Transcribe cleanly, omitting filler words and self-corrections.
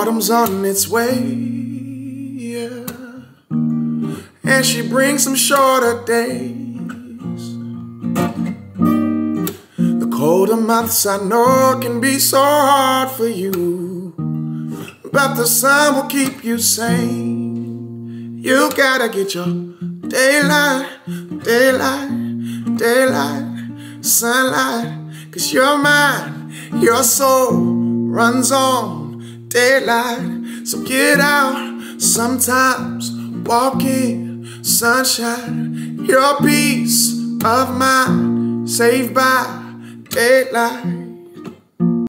Autumn's on its way, yeah, and she brings some shorter days. The colder months I know can be so hard for you, but the sun will keep you sane. You gotta get your daylight, daylight, daylight, sunlight, 'cause your mind, your soul runs on daylight. So get out sometimes, walk in sunshine. Your peace of mind saved by daylight.